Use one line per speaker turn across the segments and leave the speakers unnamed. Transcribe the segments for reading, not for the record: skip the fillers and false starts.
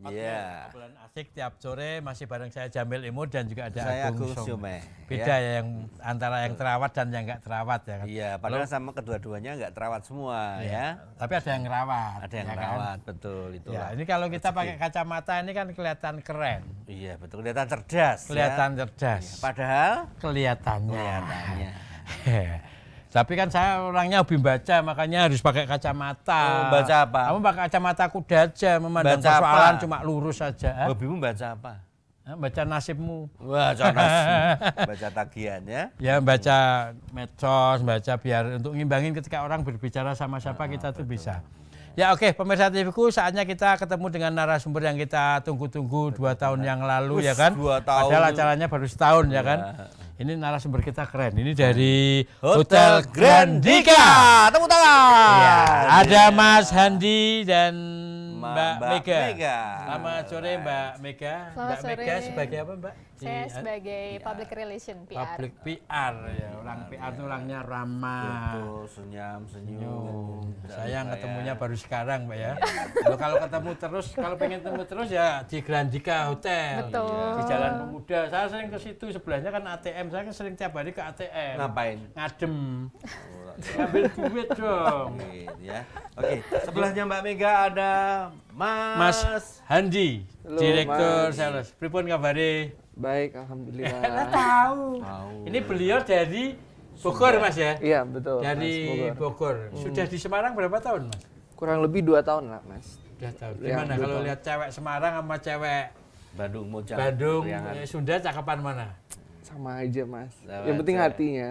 Bulan asik tiap sore masih bareng saya Jamil Imut dan juga ada
saya
Agung
Agung Syome.
Beda ya yang antara yang terawat dan yang nggak terawat ya kan.
Iya, padahal sama kedua-duanya nggak terawat semua ya.
Tapi ada yang rawat.
Ada yang
ya
rawat,
kan?
betul itu.
Ya, ini kalau kita pakai kacamata ini kan kelihatan keren.
Iya, betul, kelihatan cerdas.
Kelihatan
ya.
cerdas.
Ya, padahal
kelihatannya. Tapi kan saya orangnya hobi baca, makanya harus pakai kacamata.
Oh, baca apa?
Kamu pakai kacamata kuda aja, memandang
Baca
persoalan
apa?
cuma lurus saja.
Hobimu baca apa?
Baca nasibmu.
Wah, nasib. Baca tagihan ya.
Ya, baca medsos, baca biar untuk ngimbangin ketika orang berbicara sama siapa kita tuh bisa. Ya oke, pemirsa TV-ku, saatnya kita ketemu dengan narasumber yang kita tunggu-tunggu 2 tahun yang lalu ya kan.
2 tahun.
Padahal acaranya baru setahun ya kan. Ini narasumber kita keren. Ini dari
Hotel Grandika. Tepuk tangan.
Ya, ada Mas Handi dan Mbak Mega.
Mega.
Selamat sore Mbak Mega.
Selamat
Mbak Mega
sore.
sebagai apa Mbak?
Saya sebagai public relation PR.
Public PR ya. Orang PR itu orangnya ramah.
Betul, senyum.
Sayang ketemunya baru sekarang Mbak ya. Kalau ketemu terus, kalau pengen ketemu terus ya di Grandika Hotel.
Betul.
Di Jalan Pemuda. Saya sering ke situ, sebelahnya kan ATM. Saya kan sering tiap hari ke ATM.
Ngapain?
Ngadem. Ngambil duit dong.
Ya. Oke, sebelahnya Mbak Mega ada
Mas Handi,
Halo,
Direktur
Mas.
Sales. Pripun kabare?
Baik, alhamdulillah.
Tahu. Ini beliau dari Bogor Mas ya?
Iya, betul.
Dari
Mas, Bogor.
Bogor. Sudah di Semarang berapa tahun Mas?
Kurang lebih 2 tahun lah, Mas.
2 tahun.
Ya,
Gimana
2
kalau
tahun.
lihat cewek Semarang sama cewek
Bandung Mojang.
Bandung,
Priangan.
Sunda cakapan mana?
Sama aja, Mas.
Sama
Yang penting
aja.
hatinya.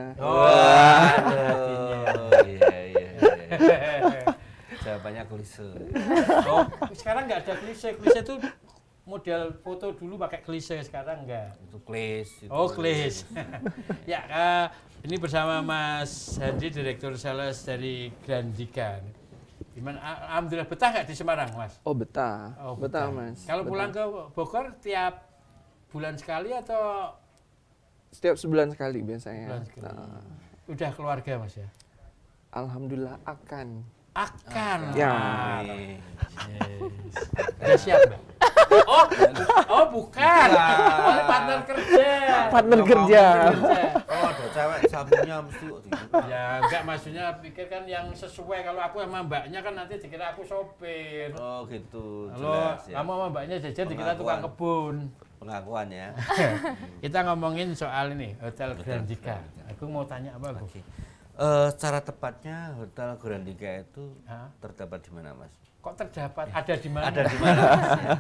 Iya. Jawabannya klise.
Oh, sekarang nggak ada klise. Klise itu model foto dulu pakai klise, sekarang enggak.
Itu klis.
Oh, klis. Ya, ini bersama Mas Handi, Direktur Sales dari Grandika. Gimana? Alhamdulillah betah nggak di Semarang, Mas?
Oh, betah.
Oh,
betah, Mas.
Kalau
Betah.
pulang ke Bogor tiap bulan sekali atau
Setiap sebulan sekali biasanya.
bulan sekali?
Nah,
Udah keluarga, Mas ya?
alhamdulillah akan.
Akan.
Ya.
Nih.
Yes. Udah siap, Mbak? Oh, bukan. Oh, ini partner kerja.
Partner kerja.
Kalau ada cewek sampingnya mesti kok gitu.
Ya, enggak, maksudnya pikir kan yang sesuai. Kalau aku sama mbaknya kan nanti dikira aku sopir.
Oh gitu.
Kalau
Jelas ya.
kamu sama mbaknya jajan dikira tukang kebun.
Pengakuan ya.
Kita ngomongin soal ini, Hotel Grandika. Aku mau tanya apa, Bu?
Oke. Secara tepatnya Hotel Grandika itu
Hah?
terdapat di mana, Mas?
Kok terdapat? Ada di mana?
Ada di mana?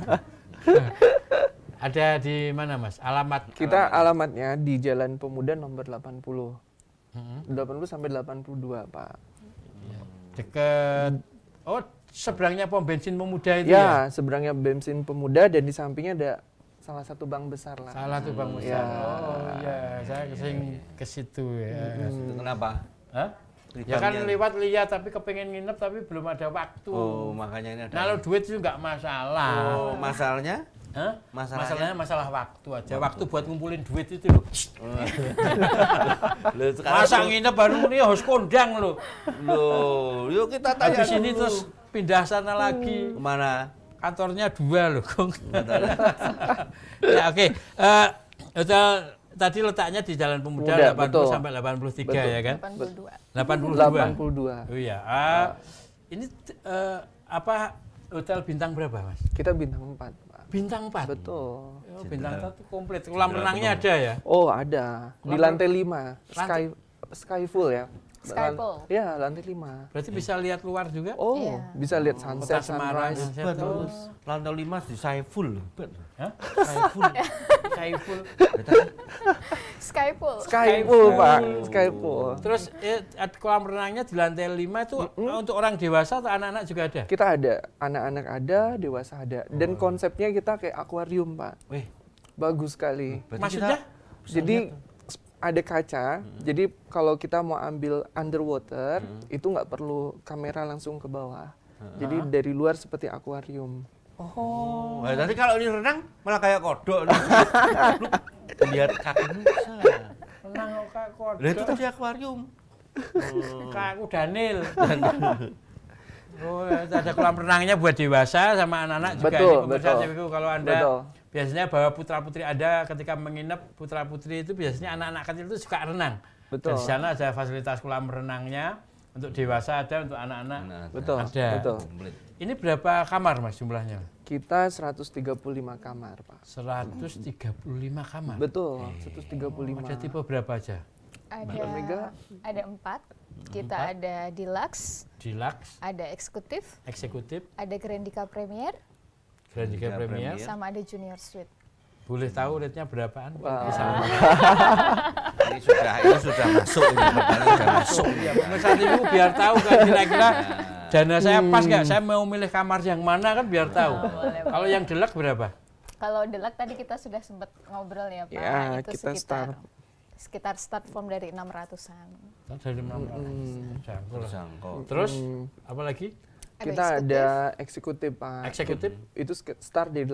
Ada di mana, Mas? Alamat.
Kita alamatnya di Jalan Pemuda nomor 80.
Mm-hmm.
80 sampai 82, Pak.
Deket. Oh, seberangnya pom bensin Pemuda itu ya?
Ya, seberangnya bensin Pemuda dan di sampingnya ada salah satu bank besar lah.
Salah tuh Bang Musa.
Ya.
Oh iya, saya sering ke situ ya.
Kenapa?
Hah? Ya kan lewat lihat tapi kepengen nginep tapi belum ada waktu.
Oh, makanya ini ada.
Kalau duit itu nggak masalah.
Oh, masalahnya?
Hah?
Masalahnya?
Masalahnya masalah waktu aja. Waktu buat ngumpulin duit itu loh.
Loh, sekarang
Masa
tuh-
nginep baru ini harus kondang loh.
Loh, yuk kita tanya
Habis ini
dulu.
terus pindah sana lagi.
Kemana?
Kantornya 2 loh, Kong. Ya oke. Hotel tadi letaknya di Jalan Pemuda
Pemuda,
80
betul.
sampai 83
Betul.
ya kan?
82.
82.
82.
Oh iya. Ini apa hotel bintang berapa, Mas?
Kita bintang 4, Pak.
Bintang 4.
Betul.
Oh, bintang 1 komplit. Kolam renangnya ada ya?
Oh, ada. Di
Kolam-
lantai 5.
Lantai-
Sky full ya.
Skypool.
Ya, lantai 5.
Berarti bisa lihat luar juga?
Oh,
Iya.
bisa lihat
Kota
sunset,
Semarang.
sunrise.
Sunset terus.
Lantai 5 di Saiful.
Hah? Skypool. Skypool.
Skypool.
Skypool, Pak. Skypool.
Terus kolam renangnya di lantai 5 itu untuk orang dewasa atau anak-anak juga ada?
Kita ada, anak-anak ada, dewasa ada. Dan konsepnya kita kayak akuarium, Pak.
Wih,
Bagus sekali.
berarti
Maksudnya?
Jadi ada kaca, jadi kalau kita mau ambil underwater, itu nggak perlu kamera langsung ke bawah. Jadi dari luar seperti akuarium.
Oh, nah, nanti kalau ini renang malah kayak kodok. Lu lihat kakimu bisa.
Renang kok kayak kodok.
Lah itu tadi akuarium.
Kayak aku Daniel. Oh, ada kolam renangnya buat dewasa sama anak-anak juga.
Betul,
Ini pemirsa
betul.
TVku, kalau Anda
Betul.
biasanya bawa putra-putri Anda ketika menginap, putra-putri itu biasanya anak-anak kecil itu suka renang.
Betul.
Dan di sana ada fasilitas kolam renangnya, untuk dewasa ada, untuk anak-anak
Betul.
ada.
Betul.
Komplit.
Ini berapa kamar Mas jumlahnya?
Kita 135 kamar, Pak.
135 kamar.
Betul, 135.
Ada tipe berapa aja?
Omega.
Ada 4. Kita ada deluxe,
Deluxe,
ada eksekutif,
eksekutif,
ada Grandika Premier,
Grandika
Grandika
Premier.
Premier.
sama ada Junior Suite.
Boleh tahu rate-nya berapaan?
Wah.
Misalnya.
Ini sudah masuk ini pertanyaan sudah masuk.
Ya, pemirsa TV biar tahu kan kira-kira dana saya pas nggak, saya mau milih kamar yang mana kan biar tahu.
boleh.
Kalau yang deluxe berapa?
Kalau deluxe tadi kita sudah sempat ngobrol ya Pak,
Ya,
itu
kita
sekitar start form dari 600-an.
Dari 600. Jangkau lah.
Terjangkau.
Terus apa lagi?
Kita ada eksekutif, Pak.
Eksekutif.
Itu start di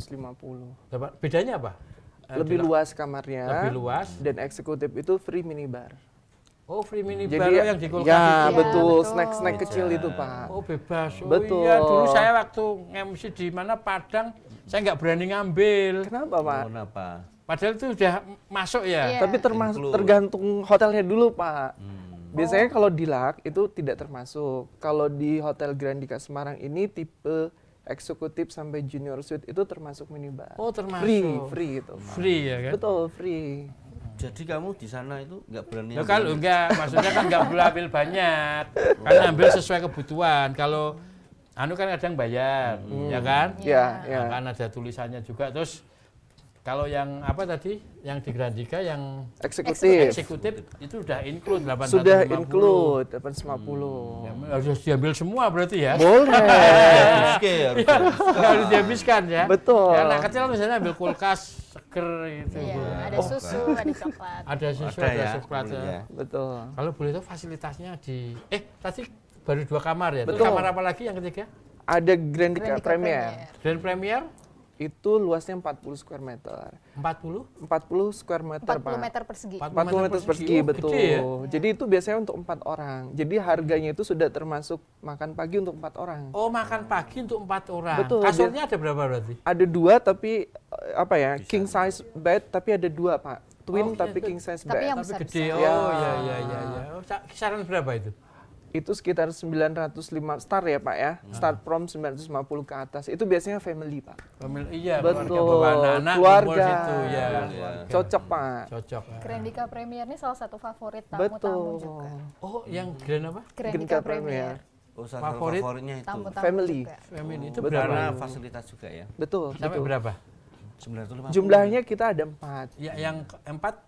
850.
Bedanya apa?
Lebih
Deluxe.
luas kamarnya.
Lebih luas.
Dan eksekutif itu free minibar.
Oh, free mini
Jadi
bar yang di kulkas
ya
itu.
betul,
betul.
snack-snack kecil itu, Pak.
Oh, bebas. Oh
Betul.
iya, dulu saya waktu MC di mana Padang, saya nggak berani ngambil.
Kenapa, Pak?
Kenapa?
Padahal itu udah masuk ya.
Iya.
Tapi
Include.
tergantung hotelnya dulu, Pak. Biasanya kalau di LAK itu tidak termasuk. Kalau di Hotel Grandika Semarang ini tipe eksekutif sampai junior suite itu termasuk minibar.
Oh, termasuk.
Free itu.
Free ya kan?
Betul, free.
Jadi kamu di sana itu nggak berani
Ya
ambil
kalau enggak, maksudnya kan enggak boleh ambil banyak. Karena ambil sesuai kebutuhan. Kalau anu kan kadang bayar, ya kan?
Ya, ya.
Nah, kan ada tulisannya juga. Terus kalau yang apa tadi? Yang di Grandika yang
Eksekutif.
eksekutif itu udah include 850.
Sudah include 850.
Ya, harus diambil semua berarti ya?
Boleh.
Oke, harus.
Harus dihabiskan ya?
Betul.
Ya, anak kecil misalnya ambil kulkas seger gitu.
Iya, ada susu, ada coklat.
Ada susu,
Ada
ada
ya,
coklat.
boleh ya.
Betul.
Kalau boleh tahu fasilitasnya di tadi baru 2 kamar ya. Terus
Betul.
kamar apa lagi yang ketiga?
Ada Grandika
Grandika
Premier.
Grand Premier
Itu luasnya 40 square meter.
40
40 square meter,
40
Pak.
meter persegi.
40 meter persegi,
Oh,
betul.
gede ya?
Jadi itu biasanya untuk 4 orang. Jadi harganya itu sudah termasuk makan pagi untuk 4 orang.
Oh, makan pagi untuk 4 orang.
Betul,
Kasurnya ada berapa berarti?
Ada 2 tapi apa ya, king size bed tapi ada 2, Pak. Twin
Oh,
tapi
iya,
king size
Tapi
bed.
yang
Tapi
besar.
gede. Oh,
Ya.
iya. Oh, kisaran berapa itu?
Itu sekitar 905 start ya, Pak ya. Start from 950 ke atas. Itu biasanya family, Pak.
Iya,
Betul.
keluarga bawa anak-anak
Keluarga.
kumpul situ ya.
Keluarga.
Cocok, Pak.
Cocok. Ya.
Grandika Premier ini salah satu favorit tamu-tamu
Betul.
juga.
Oh, yang grand apa?
Grandika
Premier.
Premier.
Oh, salah satu
Favorit?
favoritnya itu.
Tamu-tamu
Family.
juga.
Family itu
Betul.
berapa?
Karena fasilitas juga ya.
Betul,
Sampai
betul.
berapa?
950.
Jumlahnya kita ada 4.
Ya, yang keempat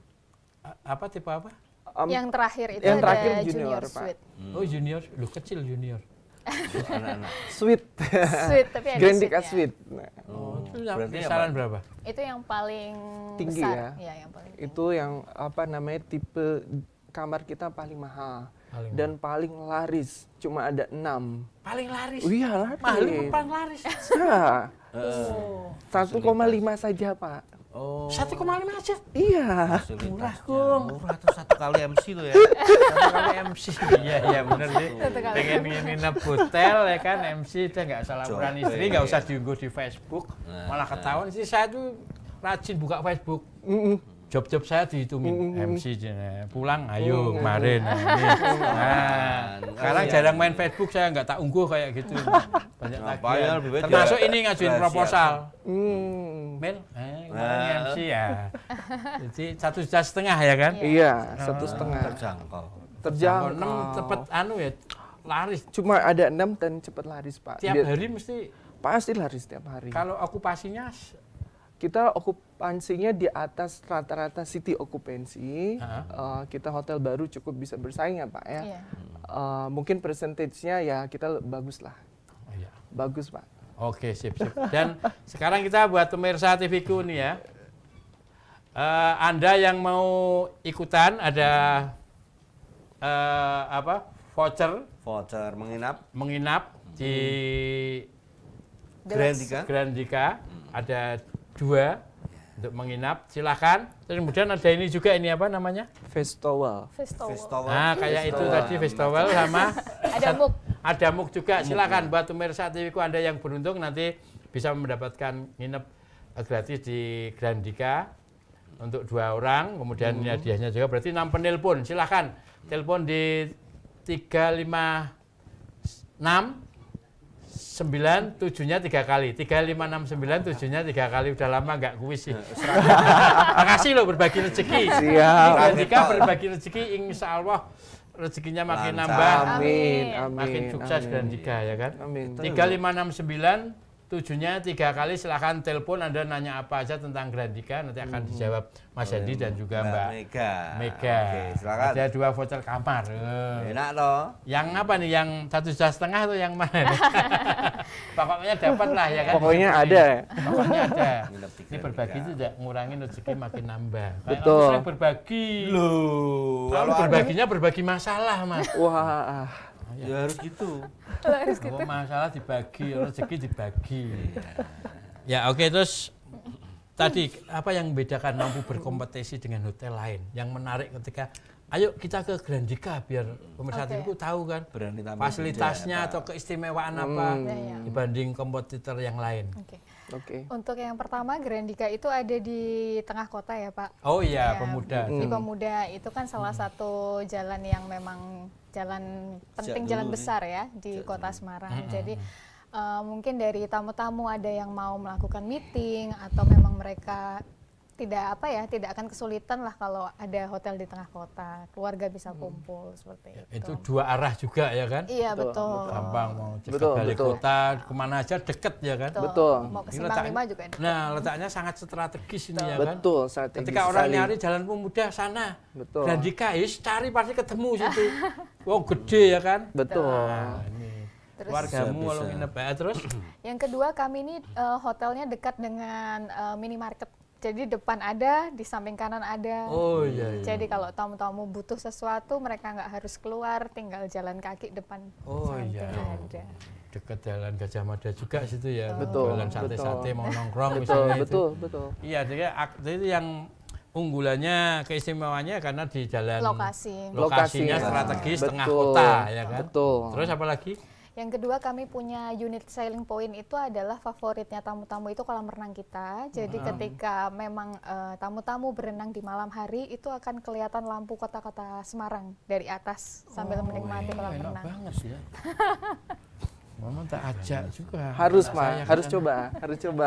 apa tipe apa?
Yang terakhir itu
yang
ada
terakhir
Junior,
junior, Pak.
Suite.
Oh, junior. Lu kecil junior.
Anak-anak.
Suite.
Suite, tapi ada
Grandika
suite-nya.
Suite. Nah,
Oh, itu yang
berarti
kisaran
apa?
berapa?
Itu yang paling
Tinggi
besar.
ya?
Iya, yang paling tinggi.
itu yang apa namanya tipe kamar kita paling mahal
Paling
dan paling laris. Cuma ada 6.
paling laris.
Iya, laris.
Mahal itu paling laris.
Ya,
Oh.
1,5 saja, Pak.
Oh.
1,5 aja.
Iya.
Murah, Kung.
Murah tuh 1 kali MC tuh ya.
Satu kali MC. Iya benar sih.
Satu kali.
Pengen nginep hotel ya kan MC udah nggak salah ukuran
Coba.
istri, nggak usah diunggah di Facebook. Malah ketahuan sih saya tuh rajin buka Facebook. Job-job saya dihitungin MC pulang ayo kemarin. Nah, sekarang jarang main Facebook, saya nggak tak unggah kayak gitu. Banyak
Ngapain,
tagihan.
lebih baik
Termasuk
dia
ini ngajuin
rahasia.
proposal.
Hmm.
Mel, kemarin MC ya. Jadi 1,5 juta ya kan?
Iya, 1,5.
Terjangkau.
Terjangkau.
6 cepet anu ya laris.
Cuma ada 6 dan cepat laris, Pak.
Tiap hari mesti
Pasti laris tiap hari.
kalau okupasinya
Kita okupansinya di atas rata-rata city okupansi. Kita hotel baru cukup bisa bersaing ya, Pak ya.
Iya.
Mungkin persentasenya ya kita bagus lah.
oh, iya.
Bagus, Pak.
Oke, sip. Dan sekarang kita buat pemirsa TV-ku nih ya. Anda yang mau ikutan ada voucher
Voucher
menginap di
Grandika.
Grandika. Ada 2 untuk menginap. Silahkan. Terus kemudian ada ini juga, ini apa namanya?
Festival.
Festival.
Festival.
Nah, kayak itu tadi festival sama
Ada MOOC.
Ada muk juga, silakan buat pemirsa TV-ku Anda yang beruntung nanti bisa mendapatkan nginep gratis di Grandika untuk 2 orang. Kemudian ini hadiahnya juga berarti 6 penelpon. Silakan telepon di 356 9 7-nya 3 kali. 3569 7-nya 3 kali. Udah lama nggak kuis sih. Makasih loh berbagi rezeki.
Siap.
Grandika berbagi rezeki, insya Allah rezekinya makin nambah.
Amin.
Makin sukses Grandika ya kan.
Amin.
3569 7-nya 3 kali. Silahkan telepon, Anda nanya apa aja tentang Grandika, nanti akan dijawab Mas Hadi dan juga Mbak Mega.
Oke, silakan.
Ada 2 voucher kamar.
Enak loh.
Yang apa nih? Yang 1,5 juta atau yang mana nih? Pokoknya dapat lah ya kan.
Pokoknya ada.
Pokoknya ada.
Nginep di
Ini berbagi itu tidak ngurangin rezeki makin nambah. Kayak
Betul.
aku sering berbagi.
Loh,
Kalau berbaginya berbagi masalah, Mas.
Wah.
ya harus gitu.
Harus gitu.
Kalau masalah dibagi, rezeki dibagi. Ya oke, terus tadi apa yang membedakan mampu berkompetisi dengan hotel lain? Yang menarik ketika ayo kita ke Grandika biar pemirsa
Oke.
TV tahu kan
Berani tampil
fasilitasnya
beda,
atau keistimewaan apa
Iya.
dibanding kompetitor yang lain.
Oke.
Oke.
Untuk yang pertama, Grandika itu ada di tengah kota ya Pak.
Oh iya,
Ya,
pemuda.
Di Pemuda itu kan salah satu jalan yang memang jalan penting, jalan
dulu
besar ya di kota Semarang. Jadi mungkin dari tamu-tamu ada yang mau melakukan meeting atau memang mereka tidak akan kesulitan lah kalau ada hotel di tengah kota, keluarga bisa kumpul seperti
Itu 2 arah juga ya kan?
Iya betul.
Gampang mau cepat
Betul,
balik
betul.
kota, kemana aja deket ya kan?
Betul.
Mau ke
Ini
Simpang 5 juga ada.
Nah, letaknya sangat strategis ini ya kan?
Betul, strategis
Ketika orang
sekali.
nyari jalan pemuda sana,
Betul.
Grandika cari pasti ketemu situ. Wow, gede ya kan?
Betul.
Nah, ini
Terus
keluargamu
Bisa,
kalau
bisa.
nginep ya terus
yang kedua, kami ini hotelnya dekat dengan minimarket. Jadi depan ada, di samping kanan ada.
oh iya, iya.
Jadi kalau tamu-tamu butuh sesuatu, mereka nggak harus keluar, tinggal jalan kaki depan
Oh
samping
iya.
ada.
Dekat jalan Gajah Mada juga situ ya.
Betul,
Jalan sate-sate
betul.
mau nongkrong
Betul,
misalnya itu.
betul, betul.
Iya, jadi itu yang unggulannya, keistimewaannya karena di jalan
Lokasi.
lokasinya
Lokasinya.
strategis tengah
Betul,
kota ya kan.
betul.
Terus apa lagi?
Yang kedua, kami punya unit sailing point itu adalah favoritnya tamu-tamu itu kolam renang kita. Jadi ketika memang tamu-tamu berenang di malam hari, itu akan kelihatan lampu kota-kota Semarang dari atas sambil menikmati kolam
Enak
renang.
banget ya. Mama tak ajak juga.
Harus,
Anak
Pak.
saya
Harus
kan.
coba, harus coba.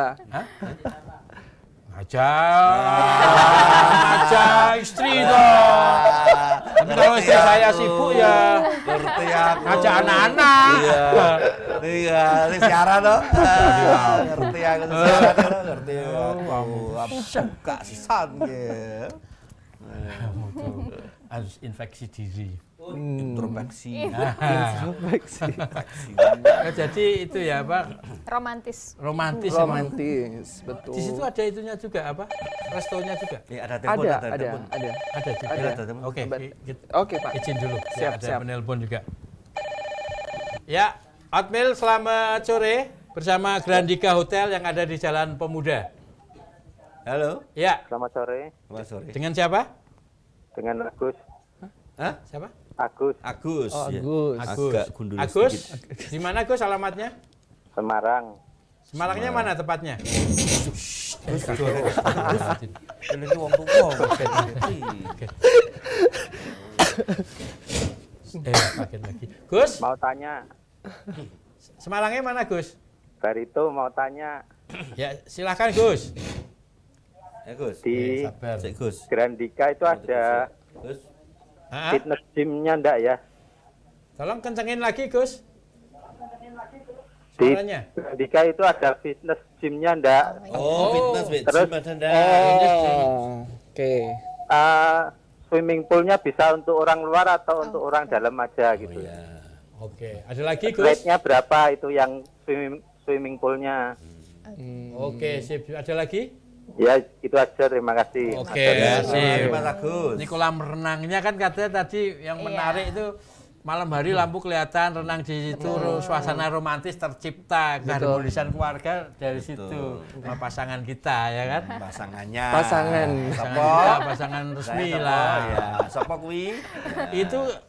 Ajak istri dong. Tapi kalau istri saya sibuk ya
Ngerti aku.
ngajak anak-anak.
Iya. Iya, ini siaran loh. Ngerti aku siaran loh, ngerti aku. Gak sisan gitu.
Harus infeksi diri.
Introspeksi.
Ya, jadi itu ya Pak,
Romantis.
romantis. emang.
Romantis, betul.
Di situ ada itunya juga apa? Restonya juga.
Iya, ada telepon,
ada,
telepon.
Ada juga.
Ada telepon.
Oke,
Oke, Pak.
izin dulu.
Siap,
Ya, ada
siap.
penelpon juga. Ya, Hotmail selamat sore bersama Grandika Hotel yang ada di Jalan Pemuda.
Halo.
Ya,
Selamat sore,
Selamat sore.
dengan siapa?
dengan Agus.
Hah?
Siapa?
Agus,
Agus.
Oh,
ya.
Agus.
Agak gundul
Agus.
sedikit.
Di mana Gus alamatnya?
Semarang.
Semarangnya mana tepatnya?
Ini wong tuwa.
Paket lagi. Gus,
Mau tanya,
Semarangnya mana Gus?
Barito mau tanya,
Ya, silakan Gus.
Gus.
di
Sabar.
Cek Gus.
Grandika itu ada
Gus.
Ah,
fitness gym-nya enggak ya?
tolong kencengin lagi Gus.
Di
Suaranya.
Grandika itu ada fitness gym-nya enggak?
Oh, fitness bed
Terus-
gym ada ndak?
Oh, oke.
Swimming pool-nya bisa untuk orang luar atau untuk orang dalam aja gitu.
Ya.
Oke, ada lagi Gus?
Rate-nya berapa itu yang swimming pool-nya?
Oke, sip. Ada lagi?
Ya, itu aja. Terima kasih.
Oke,
Ya,
sip.
Mas Agus.
Ini kolam renangnya kan katanya tadi yang
Iya.
menarik itu malam hari lampu kelihatan, renang di situ, suasana romantis tercipta, keharmonisan keluarga dari situ. Sama pasangan kita ya kan?
Pasangannya.
Pasangan.
Pasangan
Sopo?
kita, pasangan resmi
Saya
lah.
sopo, ya. Sopo kuwi?
Itu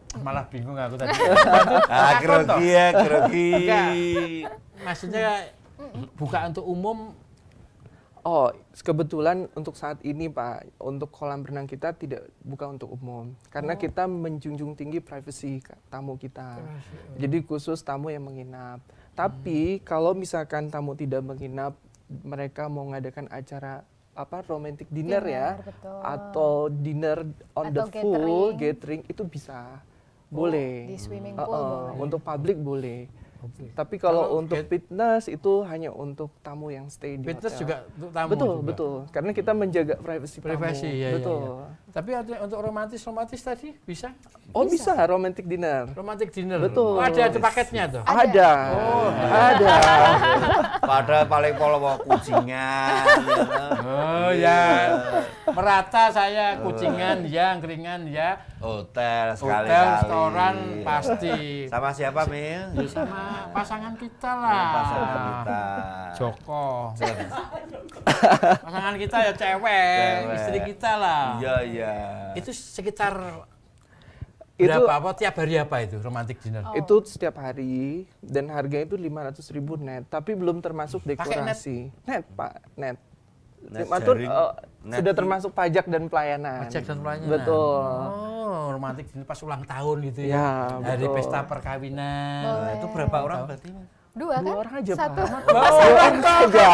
Malah bingung aku tadi.
Grogi ya, grogi.
Enggak. Maksudnya buka untuk umum.
Oh, kebetulan untuk saat ini Pak, untuk kolam renang kita tidak buka untuk umum. Karena kita menjunjung tinggi privasi tamu kita. Jadi khusus tamu yang menginap. Tapi kalau misalkan tamu tidak menginap, mereka mau ngadakan acara romantic dinner ya,
betul.
atau dinner on the
Atau
pool, gathering itu bisa. Boleh.
Di swimming pool boleh.
Untuk publik boleh. Tapi kalau untuk fitness itu hanya untuk tamu yang stay di
Fitness
hotel.
juga untuk tamu.
Betul,
juga.
betul. Karena kita menjaga privasi tamu.
Privasi, ya.
Betul.
Tapi untuk romantis tadi bisa?
Oh, bisa romantic dinner.
Romantic dinner.
Betul.
Oh, ada paketnya tuh.
Ada.
Oh,
ada.
Padahal paling polo kucingan.
Oh ya, merata saya kucingan ya, angkringan ya,
Hotel sekali-kali.
hotel, restoran pasti.
Sama siapa, Mil?
Ya, sama pasangan kita lah.
Pasangan kita.
Joko. Pasangan kita ya cewek, istri kita lah.
Iya, iya.
Itu sekitar
Itu
berapa? Apa tiap hari apa itu romantic dinner?
itu setiap hari dan harganya itu 500.000 net, tapi belum termasuk dekorasi. Net, Pak, net.
Net
Itu
jaring. Net
sudah
fee.
termasuk pajak dan pelayanan.
Pajak dan pelayanan.
Betul.
Oh, romantic dinner pas ulang tahun gitu ya.
Ya,
Hari
betul.
pesta perkawinan.
Boleh.
Itu berapa orang berarti?
Dua kan?
Dua orang aja,
Satu.
Pak.
Dua orang saja.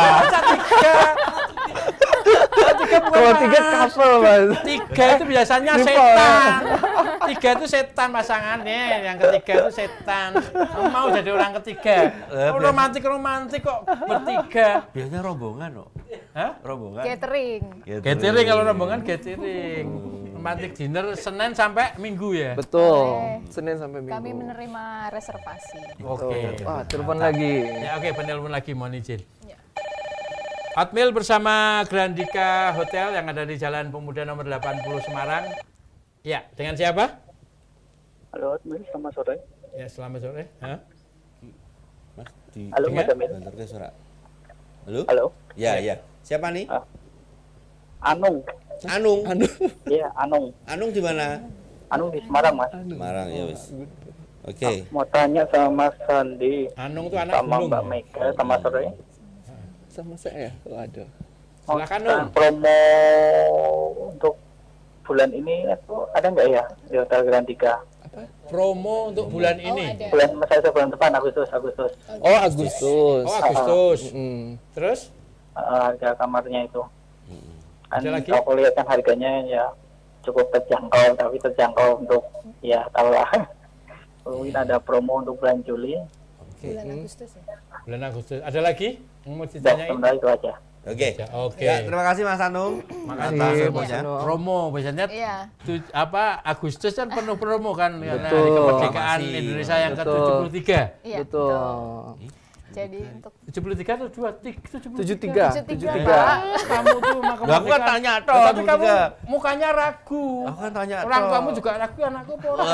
Kalau 3 couple, Mas.
3 itu biasanya
Triple.
setan. 3 itu setan pasangannya, yang ketiga itu setan. Mau jadi orang ketiga. Romantik kok bertiga.
Biasanya rombongan kok.
Hah?
Rombongan.
Catering.
Catering kalau rombongan catering. Romantic dinner Senin sampai Minggu ya.
Betul.
Boleh.
Senin sampai Minggu.
Kami menerima reservasi.
Oke.
Wah, telepon lagi.
Ya oke, penelpon lagi mohon izin.
Ya.
Hotmail bersama Grandika Hotel yang ada di Jalan Pemuda nomor 80 Semarang. Ya, dengan siapa?
Halo, selamat sore.
Ya, selamat sore. Hah?
Mas, di
Halo,
Dengar?
Mas Amin.
Bentar ke suara. Halo?
Halo,
Ya, ya. Siapa nih?
Anung.
Anung.
Iya, Anung.
Anung di mana?
Anung di Semarang, Mas.
Semarang, ya wis. Oke.
Mau tanya sama Mas Sandi,
Anung tuh anak
sama
gunung.
Mbak Mega, sama sore.
Sama saya. Waduh.
Mau
Silakan,
tanya
Nung.
promo untuk bulan ini itu ada nggak ya di Hotel Grandika?
Promo untuk bulan ini.
ada.
Bulan bulan depan Agustus.
Oh, Agustus.
Oh, Agustus.
Mm.
Terus?
Harga kamarnya itu. Kan
Ada lagi?
kalau aku lihat kan harganya ya cukup terjangkau, tapi terjangkau untuk ya tahu lah. Mungkin ada promo untuk bulan Juli.
Bulan Agustus ya.
Bulan Agustus. Ada lagi yang mau
Dan
ditanyain?
sebenarnya itu aja.
Oke.
Ya, oke.
Ya, terima kasih Mas Anung.
Makasih.
Atas
Mas
infonya.
Anung.
Promo biasanya
Iya.
Agustus kan penuh promo kan karena
Betul.
hari kemerdekaan
Masih.
Indonesia yang
Betul.
ke-73.
Iya.
Betul.
Jadi untuk
73 atau 73?
73.
73,
73.
Pak.
Kamu tuh mah
Lah, aku kan
kemerdekaan.
tanya
Lah,
toh,
tapi kamu
73.
mukanya ragu.
Aku kan tanya
Orang
toh.
tuamu juga ragu, anakku apa orang?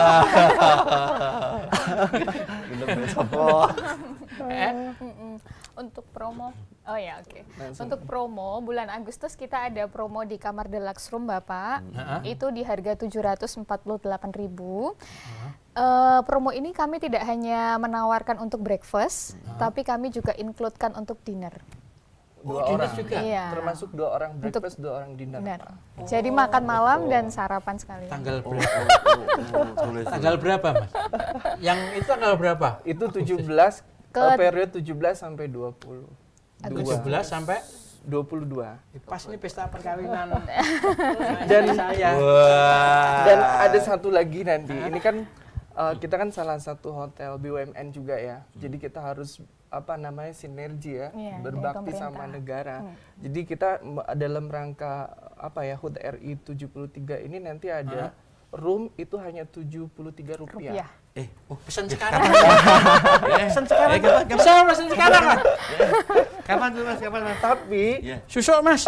Untuk promo, oh ya oke. Untuk promo bulan Agustus kita ada promo di kamar deluxe room Bapak. Itu di harga 748.000. Promo ini kami tidak hanya menawarkan untuk breakfast, tapi kami juga include-kan untuk dinner.
Dua
dinner
orang.
juga?
Iya.
Termasuk 2 orang breakfast, 2 orang dinner.
Dinner. Jadi makan malam dan sarapan sekalian.
Tanggal berapa? Tanggal berapa, Mas? Yang itu tanggal berapa?
Itu 17
Ke-
periode 17 sampai 20.
17 sampai
22.
pas nih pesta perkawinan.
Dan
saya.
Dan ada satu lagi nanti. Ini kan kita kan salah satu hotel BUMN juga ya. Jadi kita harus sinergi ya,
Iya,
berbakti
dari
sama
pemerintah.
negara. Jadi kita dalam rangka HUT RI 73 ini nanti ada room itu hanya Rp73.
Rupiah.
Pesan sekarang. Pesan sekarang. Bisa pesan sekarang, Mas.
Kapan tuh Mas? Kapan Mas?
Tapi
Iya.
Susuk, Mas.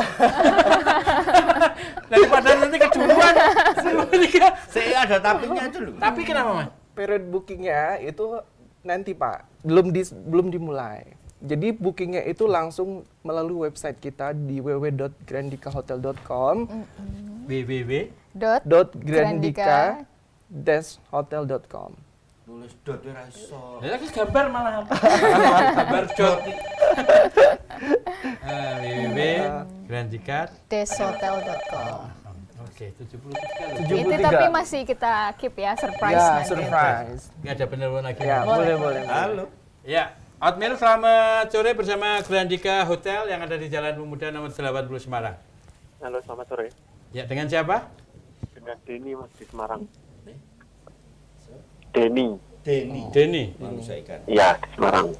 Daripada nanti keduluan.
Saya ada tapinya itu loh.
Tapi kenapa, Mas?
periode bookingnya itu nanti Pak, belum dimulai. Jadi bookingnya itu langsung melalui website kita di www.grandikahotel.com
www.
.grandika www.hotel.com.
Nulis dot ora iso.
Ya lagi gambar malah. Gambar dot. www.grandika.com. Oke, 73 loh.
Itu tapi masih kita keep ya, surprise
Ya,
nanti.
surprise.
Nggak ada penerbit lagi.
Ya, boleh.
Halo.
Ya, Otmil selamat sore bersama Grandika Hotel yang ada di Jalan Pemuda nomor 80 Semarang.
Halo, selamat sore.
Ya, dengan siapa?
Dengan Denny Mas di Semarang. Denny.
Denny.
Manusia ikan.
Iya, di Semarang.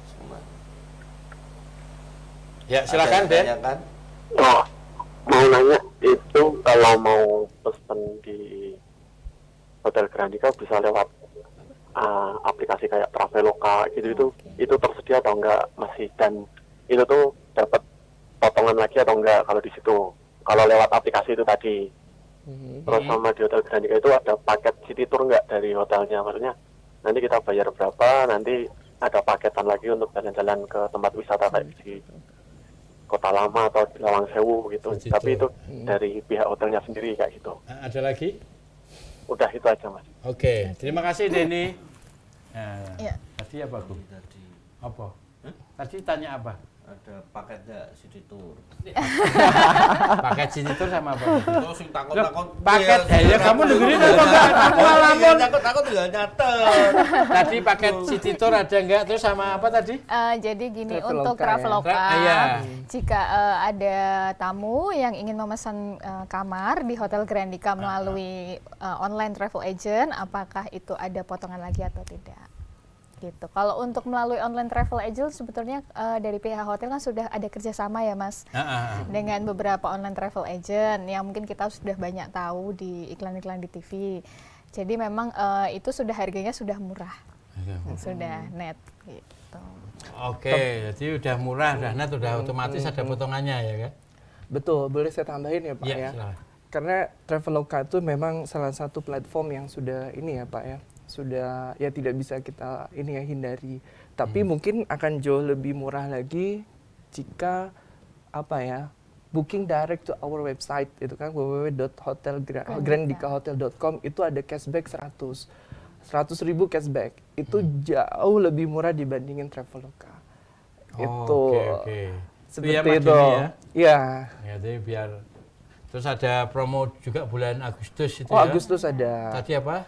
Ya, silakan, Den.
Kan?
Oh, mau nanya itu kalau mau pesen di Hotel Grandika bisa lewat aplikasi kayak Traveloka gitu, itu tersedia atau enggak masih, dan itu tuh dapat potongan lagi atau enggak kalau di situ, kalau lewat aplikasi itu tadi. Terus sama di Hotel Grandika itu ada paket city tour enggak dari hotelnya, maksudnya nanti kita bayar berapa, nanti ada paketan lagi untuk jalan-jalan ke tempat wisata kayak di Kota Lama atau di Lawang Sewu gitu.
City
Tapi itu
tour.
dari pihak hotelnya sendiri kayak gitu.
Ada lagi?
Udah itu aja Mas.
Oke, terima kasih Denny. Nah,
Iya.
tadi apa, Bu?
Tadi
Apa? Tadi tanya apa?
ada paketnya City Tour.
Paket City Tour sama apa?
Terus sing takut-takut
Paket, ya kamu dengerin apa enggak? Kamu ngalamun.
Takut juga nyatet.
Tadi paket City Tour ada enggak? Terus sama apa tadi?
Jadi gini,
Traveloka
untuk
ya.
Traveloka,
Iya.
jika ada tamu yang ingin memesan kamar di Hotel Grandika melalui online travel agent, apakah itu ada potongan lagi atau tidak? Gitu. Kalau untuk melalui online travel agent sebetulnya dari pihak hotel kan sudah ada kerjasama ya Mas dengan beberapa online travel agent yang mungkin kita sudah banyak tahu di iklan-iklan di TV. Jadi memang itu sudah harganya sudah murah, sudah net gitu.
Oke, jadi udah murah, udah net, udah otomatis ada potongannya ya kan?
Betul, boleh saya tambahin ya Pak
Iya,
ya?
silakan.
Karena Traveloka itu memang salah satu platform yang sudah ini ya Pak ya, sudah ya tidak bisa kita ini ya hindari. Tapi mungkin akan jauh lebih murah lagi jika apa ya, booking direct to our website itu kan www.grandikahotel.com itu ada cashback 100.000 cashback. Itu jauh lebih murah dibandingin Traveloka. Itu
Oke.
seperti
Iya, Mas
itu.
Denny ya?
Iya.
Ya, jadi biar terus ada promo juga bulan Agustus itu
Oh,
ya.
Agustus ada.
Tadi apa?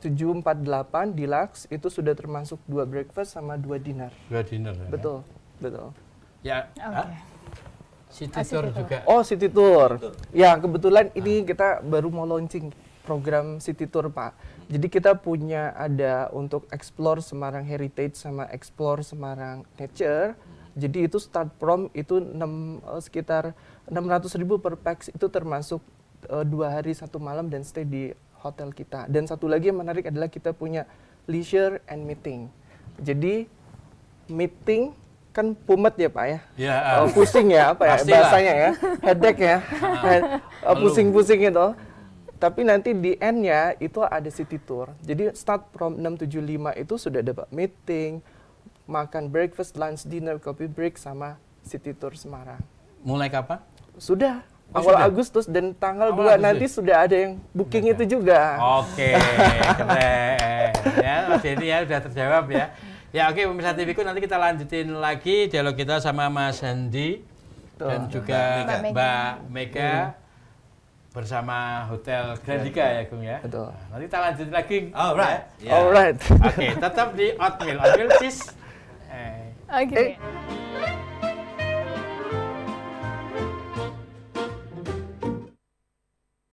748 deluxe itu sudah termasuk 2 breakfast sama 2 dinner.
2 dinner. Ya?
Betul.
Ya.
Oke.
City Tour juga.
Oh, City Tour. Ya, kebetulan ini kita baru mau launching program City Tour, Pak. Jadi kita punya ada untuk explore Semarang Heritage sama explore Semarang Nature. Jadi itu start from itu sekitar 600.000 per pax, itu termasuk 2 hari 1 malam dan stay di hotel kita. Dan satu lagi yang menarik adalah kita punya leisure and meeting. Jadi meeting kan pumet ya Pak ya?
Ya.
Pusing ya apa ya
Pastilah.
bahasanya ya? Headache ya? Pusing-pusing itu. Tapi nanti di end-nya itu ada city tour. Jadi start from 675 itu sudah dapat meeting, makan breakfast, lunch, dinner, coffee break sama city tour Semarang.
Mulai kapan?
Sudah.
Oh,
Awal
sudah?
Agustus dan tanggal
Awal
2 nanti
Agustus.
sudah ada yang booking itu juga.
Oke, keren. Ya, Mas Denny ya udah terjawab ya. Ya oke, pemirsa TVku, nanti kita lanjutin lagi dialog kita sama Mas Handi dan juga Mbak Mega bersama Hotel Grandika ya, Gung ya.
Betul.
Nah, nanti kita lanjut lagi.
Alright.
Ya.
Alright.
Oke, tetap di Otmil. Otmil cheese.
Oke.